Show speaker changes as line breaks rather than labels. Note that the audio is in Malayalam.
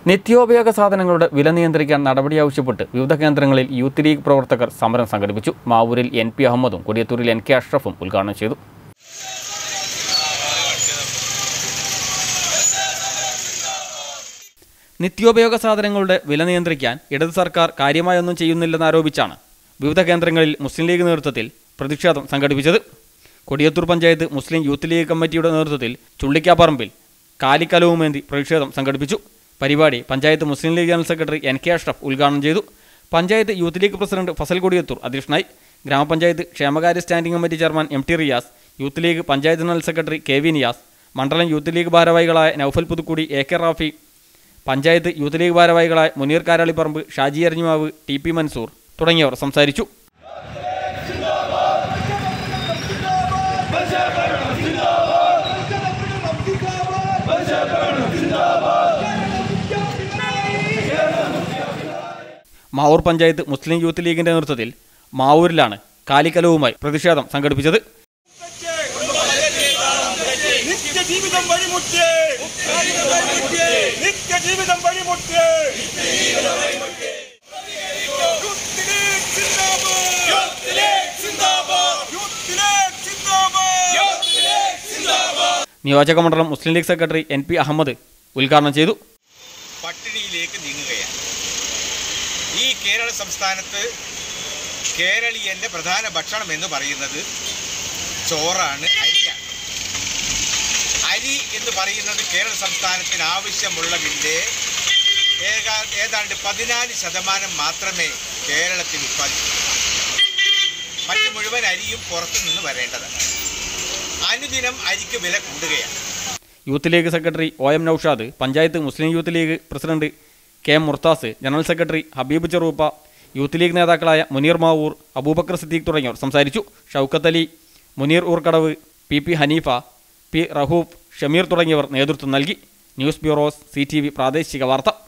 നിത്യോപയോഗ സാധനങ്ങളുടെ വില നിയന്ത്രിക്കാൻ നടപടി ആവശ്യപ്പെട്ട് വിവിധ കേന്ദ്രങ്ങളിൽ യൂത്ത് ലീഗ് പ്രവർത്തകർ സമരം സംഘടിപ്പിച്ചു. മാവൂരിൽ NP അഹമ്മദും കൊടിയത്തൂരിൽ NK അഷ്റഫും ഉദ്ഘാടനം ചെയ്തു. നിത്യോപയോഗ സാധനങ്ങളുടെ വില നിയന്ത്രിക്കാൻ ഇടത് സർക്കാർ കാര്യമായൊന്നും ചെയ്യുന്നില്ലെന്നാരോപിച്ചാണ് വിവിധ കേന്ദ്രങ്ങളിൽ മുസ്ലിം ലീഗ് നേതൃത്വത്തിൽ പ്രതിഷേധം സംഘടിപ്പിച്ചത്. Kodiyathur panchayat Muslim youth league കമ്മിറ്റിയുടെ നേതൃത്വത്തിൽ ചുള്ളിക്കാപ്പറമ്പിൽ കാലിക്കലവുമേന്തി പ്രതിഷേധം സംഘടിപ്പിച്ചു. പരിപാടി panchayat Muslim league general secretary NK Ashraf ഉദ്ഘാടനം ചെയ്തു. Panchayat youth league president Fasal Kodiyathur അധ്യക്ഷനായി. ഗ്രാമപഞ്ചായത്ത് ക്ഷേമകാര്യ standing committee chairman MT Riyas, youth league panchayat general secretary KV Niyas, മണ്ഡലം യൂത്ത് ലീഗ് ഭാരവാഹികളായ Naufal Puthukkudi, AK Rafi, panchayat youth league ഭാരവാഹികളായ മുനീർ കാരാളിപ്പറമ്പ്, ഷാജി അരിഞ്ഞുമാവ്, TP മൻസൂർ തുടങ്ങിയവർ സംസാരിച്ചു. മാവൂർ പഞ്ചായത്ത് മുസ്ലിം യൂത്ത് ലീഗിന്റെ നേതൃത്വത്തിൽ മാവൂരിലാണ് കാലിക്കലവുമായി പ്രതിഷേധം സംഘടിപ്പിച്ചത്. നിയോജക മണ്ഡലം Muslim league secretary NP Ahammed ഉദ്ഘാടനം ചെയ്തു.
പട്ടിണിയിലേക്ക് നീങ്ങുകയാണ് ഈ കേരള സംസ്ഥാനത്ത്. കേരളീയന്റെ പ്രധാന ഭക്ഷണം എന്ന് പറയുന്നത് ചോറാണ്, അരിയാണ്. അരി എന്ന് പറയുന്നത് കേരള സംസ്ഥാനത്തിന് ആവശ്യമുള്ളതിൻ്റെ ഏതാണ്ട് 14% മാത്രമേ കേരളത്തിൽ ഉത്പാദിപ്പിക്കൂ. മറ്റു മുഴുവൻ അരിയും പുറത്തു നിന്ന് വരേണ്ടതാണ്. അനുദിനം അരിക്ക് വില കൂടുകയാണ്.
Youth league secretary OM Naushad, panchayat Muslim youth league president KM Murthas, general secretary Habeeb Cheruppa, youth league നേതാക്കളായ മുനീർ മാവൂർ, അബൂബക്കർ സിദ്ദീഖ് തുടങ്ങിയവർ സംസാരിച്ചു. ഷൗക്കത്ത് അലി, മുനീർ ഊർക്കടവ്, PP ഹനീഫ, P റഹൂഫ്, ഷമീർ തുടങ്ങിയവർ നേതൃത്വം നൽകി. ന്യൂസ് ബ്യൂറോ CTV പ്രാദേശിക വാർത്ത.